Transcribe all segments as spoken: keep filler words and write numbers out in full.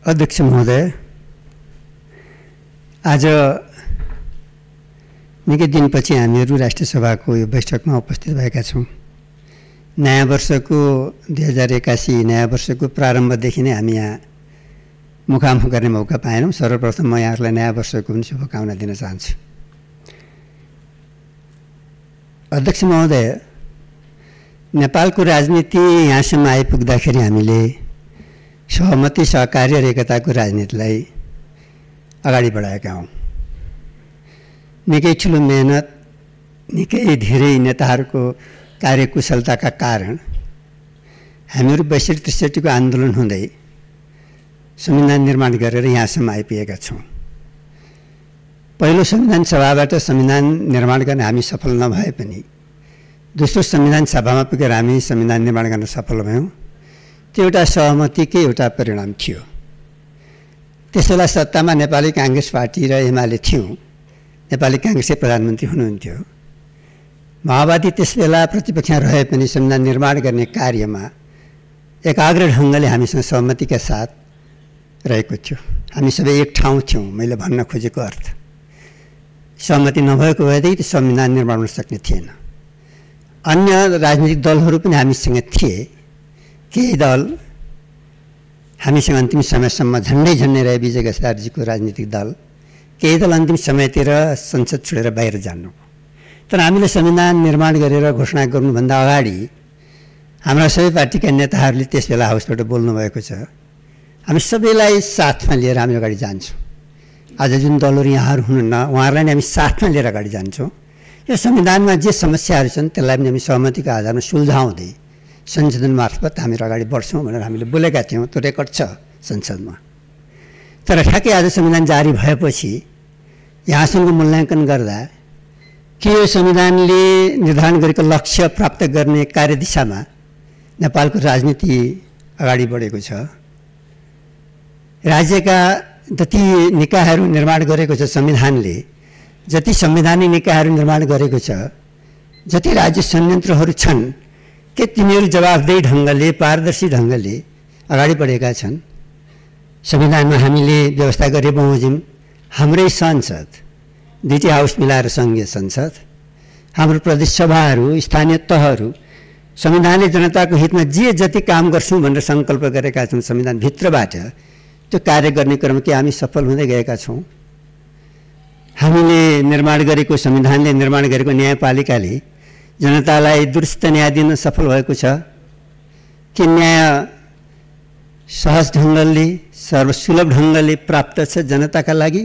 अध्यक्ष महोदय, आज निकै दिनपछि हामीहरू राष्ट्रिय सभाको यो बैठकमा उपस्थित भएका छौँ। नयाँ वर्षको दुई हजार एकासी नयाँ वर्षको प्रारम्भदेखि नै हामी यहाँ मुखामुख गर्ने मौका पाएनौँ। सर्वप्रथम म यहाँहरूलाई नयाँ वर्षको पनि शुभकामना दिन चाहन्छु। अध्यक्ष महोदय, नेपालको राजनीति यहाँसम्म आइपुग्दाखेरि हामीले सहमति, सहकार्य र एकताको राजनीतिलाई अगाडि बढाएका हौँ। निकै ठुलो मेहनत, निकै धेरै नेताहरूको कार्यकुशलताका कारण हामीहरू बैसठी त्रिसठीको आन्दोलन हुँदै संविधान निर्माण गरेर यहाँसम्म आइपुगेका छौँ। पहिलो संविधान सभाबाट संविधान निर्माण गर्न हामी सफल नभए पनि दोस्रो संविधान सभामा पुगेर हामी संविधान निर्माण गर्न सफल भयौँ। त्यो एउटा सहमतिकै एउटा परिणाम थियो। त्यसबेला सत्तामा नेपाली काङ्ग्रेस पार्टी र एमाले थियौँ। नेपाली काङ्ग्रेसकै प्रधानमन्त्री हुनुहुन्थ्यो। माओवादी त्यसबेला प्रतिपक्षमा रहे पनि संविधान निर्माण गर्ने कार्यमा एकाग्र ढङ्गले हामीसँग सहमतिका साथ रहेको थियो। हामी सबै एक ठाउँ थियौँ। मैले भन्न खोजेको अर्थ, सहमति नभएको भएदेखि त्यो संविधान निर्माण हुन सक्ने थिएन। अन्य राजनीतिक दलहरू पनि हामीसँग थिए। केही दल हामीसँग अन्तिम समयसम्म झन्डै झन्डै रहे, विजय केसरजीको राजनीतिक दल। केही दल अन्तिम समयतिर संसद छोडेर बाहिर जानु। तर हामीले संविधान निर्माण गरेर घोषणा गर्नुभन्दा अगाडि हाम्रा सबै पार्टीका नेताहरूले त्यसबेला हाउसबाट बोल्नुभएको छ, हामी सबैलाई साथमा लिएर हामी अगाडि जान्छौँ। आज जुन दलहरू यहाँहरू हुनुहुन्न, उहाँहरूलाई नै हामी साथमा लिएर अगाडि जान्छौँ। यो संविधानमा जे समस्याहरू छन् त्यसलाई पनि हामी सहमतिको आधारमा सुल्झाउँदै संशोधन मार्फत हामीहरू अगाडि बढ्छौँ भनेर हामीले बोलेका थियौँ। त्यो रेकर्ड छ संसदमा। तर ठ्याक्कै आज संविधान जारी भएपछि यहाँसँग मूल्याङ्कन गर्दा के यो संविधानले निर्धारण गरेको लक्ष्य प्राप्त गर्ने कार्यदिशामा नेपालको राजनीति अगाडि बढेको छ? राज्यका जति निकायहरू निर्माण गरेको छ संविधानले, जति संवैधानिक निकायहरू निर्माण गरेको छ, जति राज्य संयन्त्रहरू छन्, के तिनीहरू जवाफदेही ढङ्गले, पारदर्शी ढङ्गले अगाडि बढेका छन्? संविधानमा हामीले व्यवस्था गरे बमोजिम हाम्रै संसद, दुईटै हाउस मिलाएर सङ्घीय संसद, हाम्रो प्रदेश सभाहरू, स्थानीय तहहरू संविधानले जनताको हितमा जे जति काम गर्छौँ भनेर सङ्कल्प गरेका छौँ संविधानभित्रबाट, त्यो कार्य गर्ने क्रममा के हामी सफल हुँदै गएका छौँ? हामीले निर्माण गरेको, संविधानले निर्माण गरेको न्यायपालिकाले जनतालाई दुरुस्त न्याय दिन सफल भएको छ कि न्याय सहज ढङ्गले, सर्वसुलभ ढङ्गले प्राप्त छ जनताका लागि?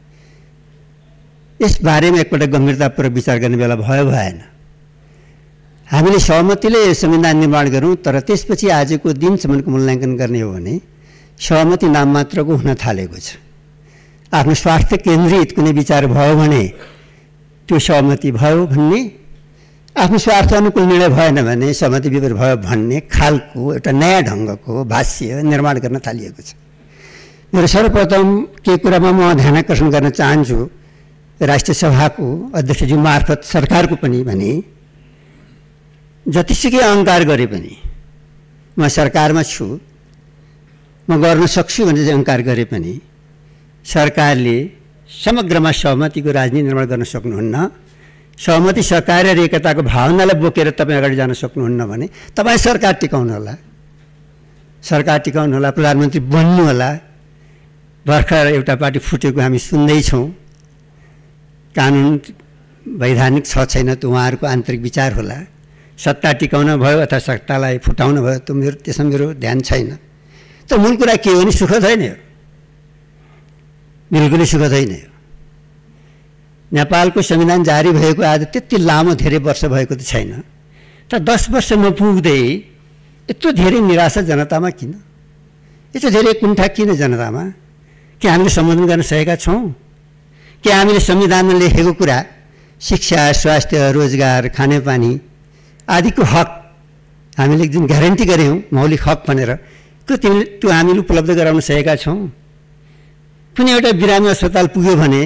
यसबारेमा एकपल्ट गम्भीरतापूर्वक विचार गर्ने बेला भयो भएन? हामीले सहमतिले संविधान निर्माण गरौँ, तर त्यसपछि आजको दिनसम्मको मूल्याङ्कन गर्ने हो भने सहमति नाम मात्रको हुन थालेको छ। आफ्नो स्वार्थ केन्द्रित कुनै विचार भयो भने त्यो सहमति भयो भन्ने, आफ्नो स्वार्थ अनुकूल निर्णय भएन भने सहमति विपरीत भयो भन्ने खालको एउटा नयाँ ढङ्गको भाष्य निर्माण गर्न थालिएको छ। मेरो सर्वप्रथम के कुरामा म ध्यान आकर्षण गर्न चाहन्छु राष्ट्रिय सभाको अध्यक्षज्यू मार्फत सरकारको पनि भने, जतिसुकै अहङ्कार गरे पनि म सरकारमा छु, म गर्न सक्छु भने चाहिँ अहङ्कार गरे पनि सरकारले समग्रमा सहमतिको राजनीति निर्माण गर्न सक्नुहुन्न। सहमति, सहकार्य र एकताको भावनालाई बोकेर तपाईँ अगाडि जान सक्नुहुन्न भने तपाईँ सरकार टिकाउनु होला, सरकार टिकाउनु होला, प्रधानमन्त्री बन्नु होला। भर्खर एउटा पार्टी फुटेको हामी सुन्दैछौँ। कानुन वैधानिक छ छैन त उहाँहरूको आन्तरिक विचार होला। सत्ता टिकाउन भयो अथवा सत्तालाई फुटाउनु भयो, त्यो मेरो त्यसमा मेरो ध्यान छैन। त मूल कुरा के हो भने सुखद होइन, यो बिल्कुलै सुखद होइन। यो नेपालको संविधान जारी भएको आज त्यति लामो धेरै वर्ष भएको त छैन, तर दस वर्ष नपुग्दै यत्रो धेरै निराशा जनतामा किन? यत्रो धेरै कुण्ठा किन जनतामा? के हामीले सम्बोधन गर्न सकेका छौँ? के हामीले संविधानमा लेखेको कुरा, शिक्षा, स्वास्थ्य, रोजगार, खानेपानी आदिको हक हामीले जुन ग्यारेन्टी गऱ्यौँ मौलिक हक भनेर, त्यो तिमीले त्यो हामीले उपलब्ध गराउन सकेका छौँ? कुनै एउटा बिरामी अस्पताल पुग्यो भने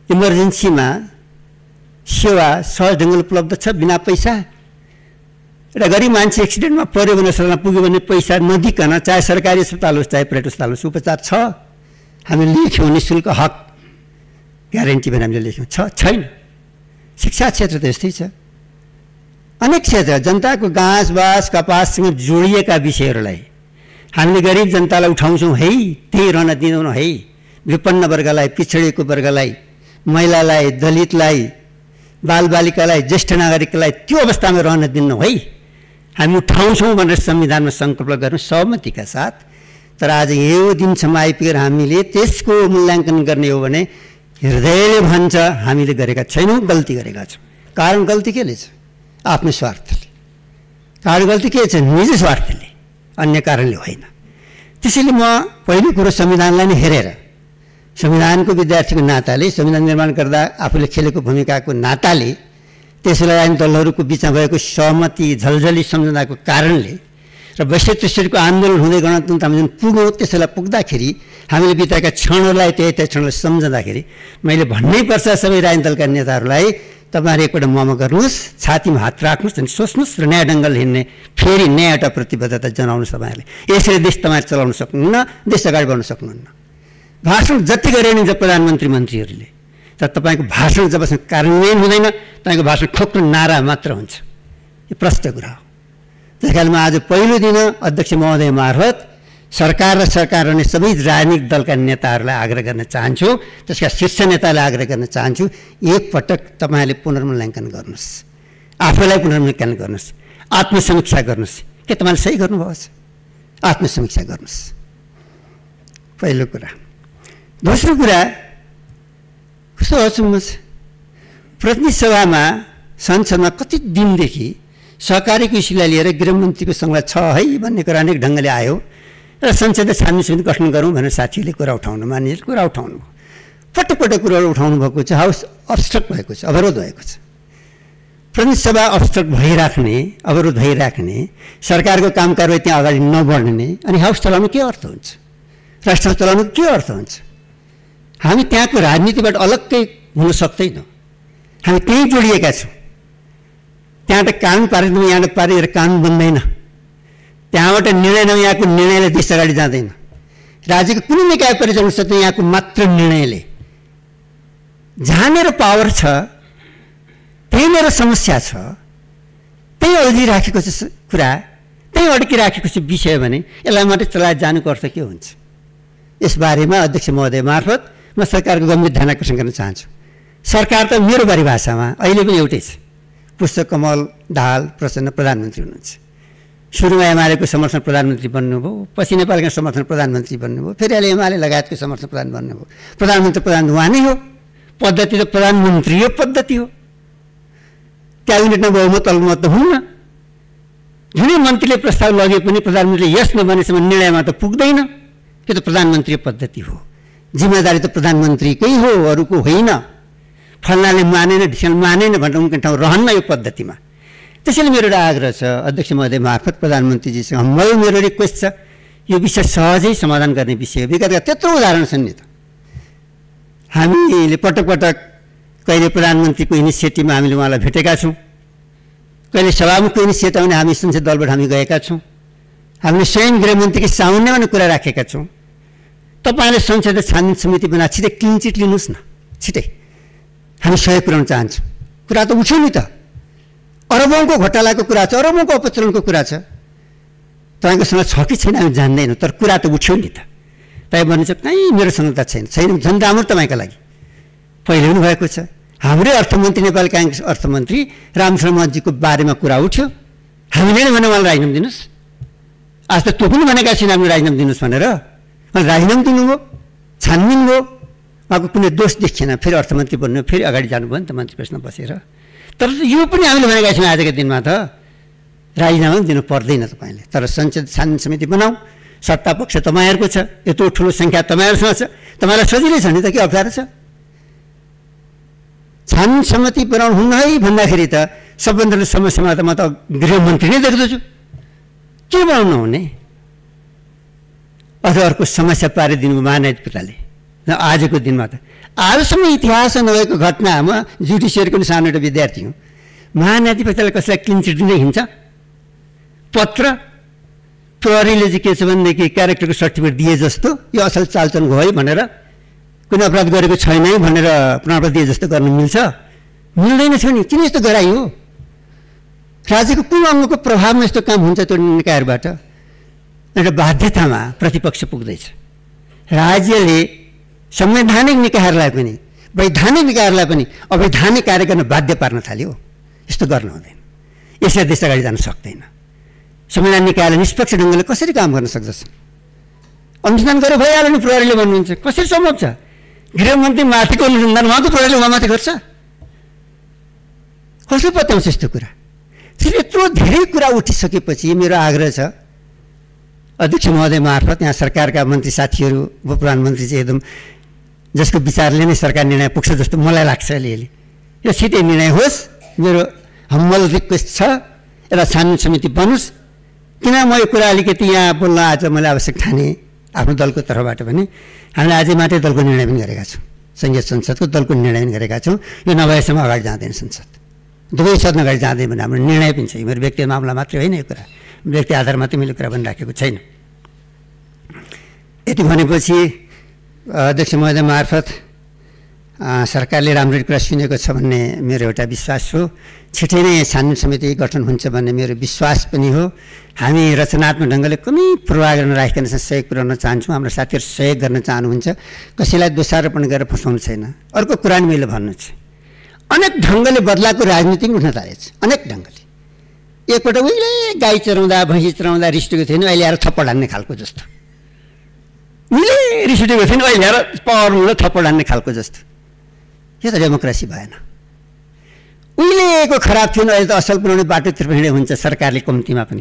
इमर्जेन्सीमा सेवा सहज ढङ्गले उपलब्ध छ बिना पैसा? एउटा गरिब मान्छे एक्सिडेन्टमा पऱ्यो भने अस्पतालमा पुग्यो भने पैसा नदिकन चाहे सरकारी अस्पताल होस् चाहे प्राइभेट अस्पताल होस् उपचार छ। हामीले लेख्यौँ नि शुल्क हक ग्यारेन्टी पनि हामीले लेख्यौँ, छ छैन? शिक्षा क्षेत्र त यस्तै छ। अनेक क्षेत्र जनताको घाँस बाँस कपाससँग जोडिएका विषयहरूलाई हामीले गरिब जनतालाई उठाउँछौँ है, त्यही रहन दिँदैनौँ है। विपन्न वर्गलाई, पिछडिएको वर्गलाई, महिलालाई, दलितलाई, बालबालिकालाई, ज्येष्ठ नागरिकलाई त्यो अवस्थामा रहन दिन्नौँ है। हामी उठाउँछौँ भनेर संविधानमा सङ्कल्प गर्नु सहमतिका साथ। तर आज यो दिनसम्म आइपुगेर हामीले त्यसको मूल्याङ्कन गर्ने हो भने हृदयले भन्छ हामीले गरेका छैनौँ, गल्ती गरेका छौँ। कारण गल्ती केले छ? आफ्नो स्वार्थले। कारण गल्ती के छ? निजी स्वार्थले, अन्य कारणले होइन। त्यसैले म पहिलो कुरो संविधानलाई नै हेरेर, संविधानको विद्यार्थीको नाताले, संविधान निर्माण गर्दा आफूले खेलेको भूमिकाको नाताले, त्यसलाई राजनीतिक दलहरूको बिचमा भएको सहमति झलझली सम्झनाको कारणले र वैश्विक त्रिस्तरीयको आन्दोलन हुँदै गणतन्त्रमा जुन पुग्यौँ त्यसलाई पुग्दाखेरि हामीले बिताएका क्षणहरूलाई त्यही त्यही क्षणलाई सम्झँदाखेरि मैले भन्नै पर्छ सबै राजनीतिक दलका नेताहरूलाई, तपाईँहरू एकपल्ट ममा गर्नुहोस्, छातीमा हात राख्नुहोस् अनि सोच्नुहोस् र नयाँ ढङ्गले हिँड्ने फेरि नयाँ एउटा प्रतिबद्धता जनाउनुहोस्। तपाईँहरूले यसरी देश तपाईँहरू चलाउन सक्नुहुन्न, देश अगाडि बढ्न सक्नुहुन्न। भाषण जति गरे नि जब प्रधानमन्त्री मन्त्रीहरूले, तर तपाईँको भाषण जबसम्म कार्यान्वयन हुँदैन तपाईँको भाषण खोक्रो नारा मात्र हुन्छ। यो प्रष्ट कुरा हो। त्यस कारण म आज पहिलो दिन अध्यक्ष महोदय मार्फत सरकार र सरकार रहने सबै राजनीतिक दलका नेताहरूलाई आग्रह गर्न चाहन्छु, त्यसका शीर्ष नेतालाई आग्रह गर्न चाहन्छु, एकपटक तपाईँहरूले पुनर्मूल्याङ्कन गर्नुहोस्, आफैलाई पुनर्मूल्याङ्कन गर्नुहोस्, आत्मसमीक्षा गर्नुहोस्। के तपाईँले सही गर्नुभएको छ? आत्मसमीक्षा गर्नुहोस्, पहिलो कुरा। दोस्रो कुरा, कस्तो अचम्म छ, प्रतिनिधि सभामा संसदमा कति दिनदेखि सहकारीको इस्युलाई लिएर गृहमन्त्रीको संवाद छ है भन्ने कुरा अनेक ढङ्गले आयो र संसदीय छानबिन समिति गठन गरौँ भनेर साथीहरूले कुरा उठाउनु, मानिसले कुरा उठाउनु, पटक पटक कुराहरू उठाउनु भएको छ। हाउस अब्स्ट्रक्ट भएको छ, अवरोध भएको छ। प्रतिनिधि सभा अब्स्ट्रक्ट भइराख्ने, अवरोध भइराख्ने, सरकारको काम कारवाही त्यहाँ अगाडि नबढ्ने, अनि हाउस चलाउनु के अर्थ हुन्छ? राष्ट्र चलाउनु के अर्थ हुन्छ? हामी त्यहाँको राजनीतिबाट अलग्गै हुन सक्दैनौँ, हामी त्यहीँ जोडिएका छौँ। त्यहाँबाट कानुन पारित नभए यहाँबाट पारेर कानुन बन्दैन, त्यहाँबाट निर्णय नभए यहाँको निर्णयले देश अगाडि जाँदैन। राज्यको कुनै निकाय परिचालन सक्दैन यहाँको मात्र निर्णयले। जहाँ मेरो पावर छ त्यही मेरो समस्या छ, त्यही अल्झिराखेको छ कुरा, त्यही अड्किराखेको छ विषय भने यसलाई मात्रै चलाएर जानुको अर्थ के हुन्छ? यसबारेमा अध्यक्ष महोदय मार्फत म सरकारको गम्भीर ध्यान आकर्षण गर्न चाहन्छु। सरकार त मेरो परिभाषामा अहिले पनि एउटै छ, पुष्पकमल दाहाल प्रचण्ड प्रधानमन्त्री हुनुहुन्छ। सुरुमा एमालेको समर्थन प्रधानमन्त्री बन्नुभयो, पछि नेपालको समर्थन प्रधानमन्त्री बन्नुभयो, फेरि अहिले एमाले लगायतको समर्थन प्रधान बन्नुभयो। प्रधानमन्त्री प्रधान उहाँ नै हो, पद्धति त प्रधानमन्त्री हो पद्धति हो। क्याबिनेटमा बहुमत अल्पमत त हुन्न, जुनै मन्त्रीले प्रस्ताव लगे पनि प्रधानमन्त्रीले यस नबनेसम्म निर्णयमा त पुग्दैन। यो त प्रधानमन्त्री पद्धति हो, जिम्मेदारी त प्रधानमन्त्रीकै हो, अरूको होइन। फल्नाले मानेन ढिसेल मानेन भनेर उनको ठाउँ रहन्न यो पद्धतिमा। त्यसैले मेरो एउटा आग्रह छ अध्यक्ष महोदय मार्फत प्रधानमन्त्रीजीसँग मलाई मेरो रिक्वेस्ट छ, यो विषय सहजै समाधान गर्ने विषय हो। विगतका त्यत्रो उदाहरण छन् नि त, हामीले पटक पटक कहिले प्रधानमन्त्रीको इनिसिएटिभमा हामीले उहाँलाई भेटेका छौँ, कहिले सभामुखको इनिसिएटिभ भने हामी संसद दलबाट हामी गएका छौँ, हामीले स्वयं गृहमन्त्रीकै सामुन्नेमा नै कुरा राखेका छौँ। तपाईँले संसदीय छानबिन समिति बनाएर छिटै क्लिन चिट लिनुहोस् न, छिटै हामी सहयोग पुर्याउन चाहन्छौँ। कुरा त उठ्यो नि त, अरबौँको घोटालाको कुरा छ, अरबौँको अपचलनको कुरा छ। तपाईँकोसँग छ कि छैन हामी जान्दैनौँ, तर कुरा त उठ्यो नि त। तपाईँ भन्नुहुन्छ कहीँ मेरो सङ्गता छैन, छैन झन् राम्रो तपाईँको लागि पहिले पनि भएको छ। हाम्रै अर्थमन्त्री नेपाली काङ्ग्रेस अर्थमन्त्री रामशरणजीको बारेमा कुरा उठ्यो, हामीले नै भने उहाँलाई राजीनामा दिनुहोस्। आज त त्यो पनि भनेका छैन हामीले राजीनामा दिनुहोस् भनेर, उहाँले राजीनामा दिनुभयो, छानबिन भयो, उहाँको कुनै दोष देखिएन, फेरि अर्थमन्त्री बन्नु, फेरि अगाडि जानुभयो नि त मन्त्री परिषदमा बसेर। तर यो पनि हामीले भनेका छैनौँ आजको दिनमा त राजीनामा पनि दिनु पर्दैन तपाईँले, तर संसद छानबिन समिति बनाऊ, सत्ता पक्ष तपाईँहरूको छ, यत्रो ठुलो सङ्ख्या तपाईँहरूसँग छ, तपाईँलाई सजिलै छ नि त, के अप्ठ्यारो छ? छानबिन समिति बनाउनु हुन्न है भन्दाखेरि त सबभन्दा ठुलो समस्यामा त म त गृहमन्त्री नै देख्दछु, के बनाउनु हुने? अथवा अर्को समस्या पारिदिनु महान्यायिकताले आजको दिनमा त। आजसम्म इतिहास नभएको घटनामा जुडिसियरको पनि सानो एउटा विद्यार्थी हुँ, महान्यायाधिपतिलाई कसैलाई क्लिन चिट दिँदै हिँड्छ? पत्र प्रहरीले चाहिँ के छ भनेदेखि क्यारेक्टरको सर्टिफिकेट दिए जस्तो यो असल चालचलन हो है भनेर कुनै अपराध गरेको छैन है भनेर प्रमाणपत्र दिए जस्तो गर्न मिल्छ? मिल्दैन थियो नि। किन यस्तो गराइयो? राज्यको कुन अङ्गको प्रभावमा यस्तो काम हुन्छ त्यो निकायहरूबाट? एउटा बाध्यतामा प्रतिपक्ष पुग्दैछ। राज्यले संवैधानिक निकायहरूलाई पनि वैधानिक निकायहरूलाई पनि अवैधानिक कार्य गर्न बाध्य पार्न थाल्यो। यस्तो गर्न हुँदैन। यसरी देश अगाडि जान सक्दैन। संविधान निकायले निष्पक्ष ढङ्गले कसरी काम गर्न सक्दछ? अनुसन्धान गरेर भइहाल्यो नि। प्रहरीले भन्नुहुन्छ कसरी सम्भव छ? गृहमन्त्री माथिको अनुसन्धान उहाँको प्रहरीले उहाँमाथि गर्छ? कसले बताउँछ यस्तो कुरा? त्यसले यत्रो धेरै कुरा उठिसकेपछि मेरो आग्रह छ अध्यक्ष महोदय मार्फत यहाँ सरकारका मन्त्री साथीहरू उप प्रधानमन्त्री चाहिँ एकदम जसको विचारले नै सरकार निर्णय पुग्छ जस्तो मलाई लाग्छ अलिअलि यो छिटै निर्णय होस्। मेरो हम्बल रिक्वेस्ट छ एउटा छानबिन समिति बनोस्। किन म यो कुरा अलिकति यहाँ बोल्न आज मैले आवश्यक ठाने आफ्नो दलको तर्फबाट पनि हामीले आज मात्रै दलको निर्णय पनि गरेका छौँ। सङ्घीय संसदको दलको निर्णय पनि गरेका छौँ। यो नभएसम्म अगाडि जाँदैन संसद। दुवै सदन अगाडि जाँदैन भने हाम्रो निर्णय पनि छ। मेरो व्यक्तिगत मामला मात्रै होइन यो कुरा, व्यक्ति आधारमा मात्रै मैले कुरा भनिराखेको छैन। यति भनेपछि अध्यक्ष महोदय मार्फत सरकारले राम्ररी कुरा सुनेको छ भन्ने मेरो एउटा विश्वास हो। छिटै नै छानबिन समिति गठन हुन्छ भन्ने मेरो विश्वास पनि हो। हामी रचनात्मक ढङ्गले कुनै पूर्वाग्रह नराखिकन सहयोग पुर्याउन चाहन्छौँ। हाम्रो साथीहरू सहयोग गर्न चाहनुहुन्छ। कसैलाई दोषारोपण गरेर फसाउनु छैन। अर्को कुरा नि मैले भन्नु छ अनेक ढङ्गले बदलाको राजनीति पनि उठ्न थालेछ। अनेक ढङ्गले एकपल्ट उहिले गाई चराउँदा भैँसी चराउँदा रिस उठेको थिएन, अहिले आएर थप्पड हान्ने खालको जस्तो। उहिले रिस उठेको थिएन, अहिले आएर पहरमा थप्पड हान्ने खालको जस्तो। यो त डेमोक्रेसी भएन। उहिलेको खराब थियो अहिले त असल बनाउने बाटोतिर हिँडे हुन्छ सरकारले कम्तीमा पनि।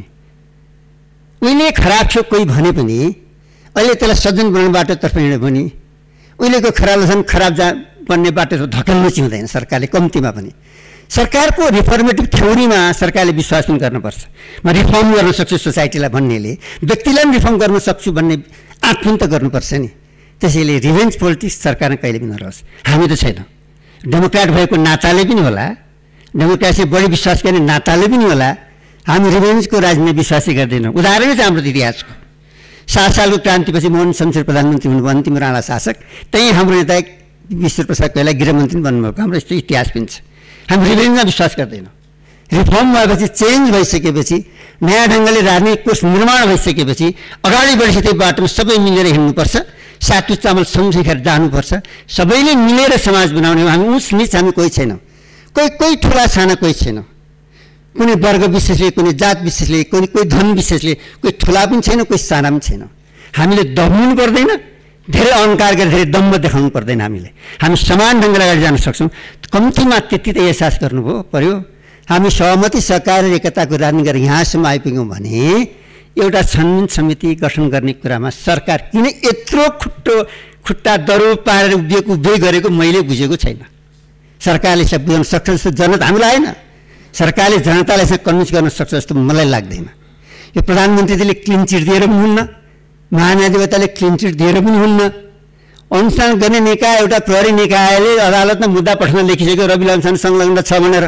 उहिले खराब थियो कोही भने पनि अहिले त्यसलाई सज्जन बनाउने बाटोतर्फ हिँड्यो भने उहिलेको खराबलाई झन् खराब जा बन्ने बाटो धकेल्नु चाहिँ हुँदैन सरकारले कम्तीमा पनि। सरकारको रिफर्मेटिभ थ्योरीमा सरकारले विश्वास पनि गर्नुपर्छ। म रिफर्म गर्न सक्छु सोसाइटीलाई भन्नेले व्यक्तिलाई पनि रिफर्म गर्न सक्छु भन्ने आँट पनि त गर्नुपर्छ नि। त्यसैले रिभेन्ज पोलिटिक्स सरकारले कहिले पनि नरहोस्। हामी त छैन। डेमोक्रेट भएको नाताले पनि होला, डेमोक्रेसी बढी विश्वास गर्ने नाताले पनि होला हामी रिभेन्जको राजनीति विश्वासै गर्दैनौँ। उदाहरणै छ हाम्रो इतिहासको। सात सालको क्रान्तिपछि मोहन शमशेर प्रधानमन्त्री हुनुभयो, अन्तिम राणा शासक। त्यहीँ हाम्रो नेता विश्व प्रसाद कोइराला गृहमन्त्री बन्नुभएको। हाम्रो यस्तो इतिहास पनि छ। हामी रिभेन्जमा विश्वास गर्दैनौँ। रिफर्म भएपछि चेन्ज भइसकेपछि नयाँ ढङ्गले राजनीतिक कोष निर्माण भइसकेपछि अगाडि बढेपछि त्यही बाटोमा सबै मिलेर हिँड्नुपर्छ। सातु चामल सँगै खाएर जानुपर्छ। सबैले मिलेर समाज बनाउने हो। हामी उस निच हामी कोही छैनौँ। कोही कोही ठुला साना कोही छैनौँ। कुनै वर्ग विशेषले, कुनै जात विशेषले, कुनै कोही धन विशेषले, कोही ठुला पनि छैन, कोही साना पनि छैन। हामीले दब्नु पर्दैन, धेरै अहङ्कार गरेर धेरै दम्ब देखाउनु पर्दैन। हामीले हामी समान ढङ्गले अगाडि जान सक्छौँ। कम्तीमा त्यति त एहसास गर्नुभयो पर्यो। हामी सहमति सहकार र एकताको राजनीति गरेर यहाँसम्म आइपुग्यौँ भने एउटा छानबिन समिति गठन गर्ने कुरामा सरकार किन यत्रो खुट्टो खुट्टा दरो पारेर उभिएको उभिए गरेको मैले बुझेको छैन। सरकारले यसलाई बुझाउन सक्छ जस्तो जनता हामीलाई आएन। सरकारले जनतालाई यसमा कन्भिन्स गर्न सक्छ जस्तो मलाई लाग्दैन। यो प्रधानमन्त्रीले क्लिन चिट दिएर पनि हुन्न, महाधिवक्ताले क्लिन चिट दिएर पनि हुन्न। अनुसन्धान गर्ने निकाय एउटा प्रहरी निकायले अदालतमा मुद्दा पठाउन लेखिसक्यो रवि लामछाने संलग्न छ भनेर।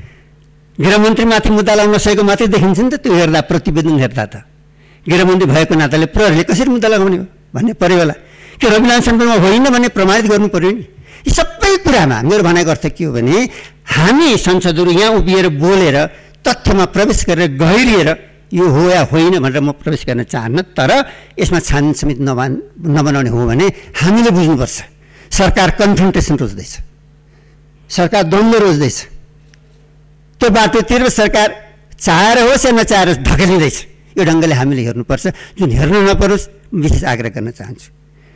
गृहमन्त्रीमाथि मुद्दा लगाउन नसकेको मात्रै देखिन्छ नि त। त्यो हेर्दा प्रतिवेदन हेर्दा त गृहमन्त्री भएको नाताले प्रहरीले कसरी मुद्दा लगाउने हो भन्ने पऱ्यो होला। कि रवि लामछानेमा होइन भन्ने प्रमाणित गर्नु पऱ्यो नि। यी सबै कुरामा मेरो भनाइको अर्थ के हो भने हामी सांसदहरू यहाँ उभिएर बोलेर तथ्यमा प्रवेश गरेर गहिरिएर यो हो या होइन भनेर म प्रवेश गर्न चाहन्न। तर यसमा छानबिन समिति नबान नबनाउने हो भने हामीले बुझ्नुपर्छ सरकार कन्फ्रन्टेसन रोज्दैछ, सरकार द्वन्द्व रोज्दैछ। त्यो बाटोतिर सरकार चाहेर होस् या नचाहेर धकेलिँदैछ। यो ढङ्गले हामीले हेर्नुपर्छ, जुन हेर्न नपरोस् विशेष आग्रह गर्न चाहन्छु।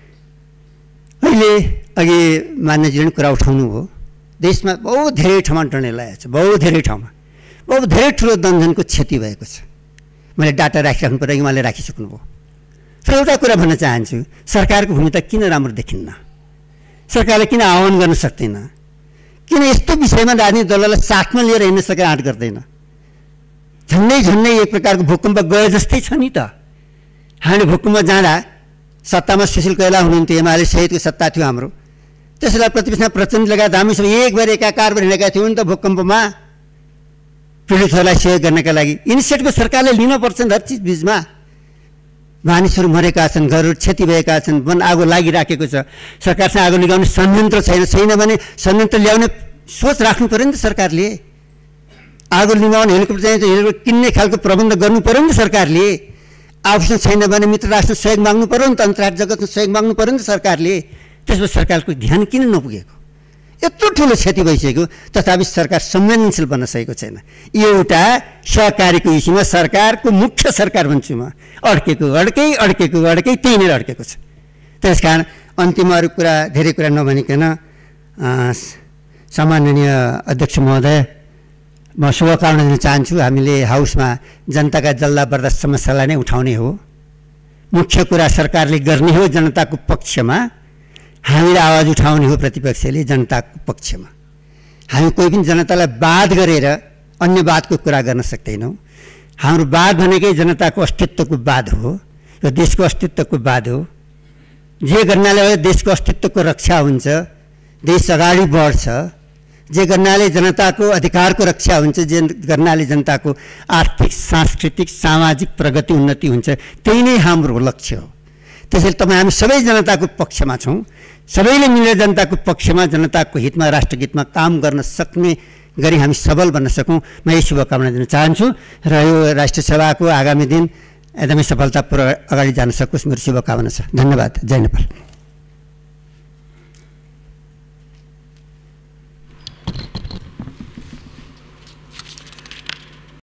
अहिले अघि मान्यजीले कुरा उठाउनु हो। देशमा बहुत धेरै ठाउँमा डन्डै लागेको छ। बहुत धेरै ठाउँमा बहुत धेरै ठुलो जनधनको क्षति भएको छ। मैले डाटा राखिराख्नु पर्यो कि उहाँले राखिसक्नुभयो। तर एउटा कुरा भन्न चाहन्छु, सरकारको भूमिका किन राम्रो देखिन्न? सरकारले किन आह्वान गर्न सक्दैन? किन यस्तो विषयमा राजनीतिक दललाई साथमा लिएर हिँड्न सकेर आँट गर्दैन? झन्डै झन्डै एक प्रकारको भूकम्प गए जस्तै छ नि त। हामीले भूकम्प जाँदा सत्तामा सुशील कोइराला हुनुहुन्थ्यो, एमाले सहितको सत्ता थियो हाम्रो। त्यसलाई प्रतिपक्षमा प्रचण्ड लगायत हामी सबै एक भएर एकाकार भएर हिँडेका थियौँ नि त भूकम्पमा। पीडितहरूलाई सहयोग गर्नका लागि इनिसिएटिभ सरकारले लिनुपर्छ नि हर चिज बिचमा। मानिसहरू मरेका छन्, घरहरू क्षति भएका छन्, वन आगो लागिराखेको छ, सरकारसँग आगो निभाउने संयन्त्र छैन। छैन भने संयन्त्र ल्याउने सोच राख्नु पऱ्यो नि त सरकारले। आगो निभाउने हेलिकप्टर चाहिन्छ, हेलिकप्टर किन्ने खालको प्रबन्ध गर्नु पऱ्यो नि त सरकारले। आफूसँग छैन भने मित्र राष्ट्र सहयोग माग्नु पऱ्यो नि त, अन्तर्राष्ट्रिय जगतमा सहयोग माग्नु पऱ्यो नि त सरकारले। त्यसमा सरकारको ध्यान किन नपुगेको? यत्रो ठुलो क्षति भइसक्यो तथापि सरकार संवेदनशील बन्न सकेको छैन। एउटा सहकारीको इस्युमा सरकारको मुख्य सरकार भन्छु म अड्केको अड्कै अड्केको अड्कै त्यही नै अड्केको छ। त्यस कारण अन्तिम अरू कुरा धेरै कुरा नभनिकन सम्माननीय अध्यक्ष महोदय म शुभकामना दिन चाहन्छु। हामीले हाउसमा जनताका जल्ला बर्दास्त समस्यालाई नै उठाउने हो। मुख्य कुरा सरकारले गर्ने हो जनताको पक्षमा, हामीले आवाज उठाउने हो प्रतिपक्षले जनताको पक्षमा। हामी कोही पनि जनतालाई वाद गरेर अन्य वादको कुरा गर्न सक्दैनौँ। हाम्रो वाद भनेकै जनताको अस्तित्वको वाद हो, यो देशको अस्तित्वको वाद हो। जे गर्नाले देशको अस्तित्वको रक्षा हुन्छ, देश अगाडि बढ्छ। जे गर्नाले जनताको अधिकारको रक्षा हुन्छ, जे गर्नाले जनताको आर्थिक सांस्कृतिक सामाजिक प्रगति उन्नति हुन्छ, त्यही नै हाम्रो लक्ष्य हो। त्यसैले तपाईँ हामी सबै जनताको पक्षमा छौँ। सबैले मिलेर जनताको पक्षमा जनताको हितमा राष्ट्रको हितमा काम गर्न सक्ने गरी हामी सबल बन्न सकौँ, म यही शुभकामना दिन चाहन्छु। र यो राष्ट्रिय सभाको आगामी दिन एकदमै सफलतापूर्वक अगाडि जान सकोस् मेरो शुभकामना छ। धन्यवाद। जय नेपाल।